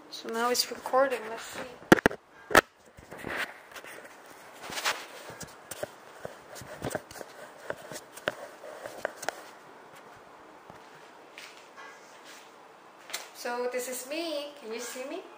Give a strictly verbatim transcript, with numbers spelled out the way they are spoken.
So now it's recording. Let's see. So this is me. Can you see me?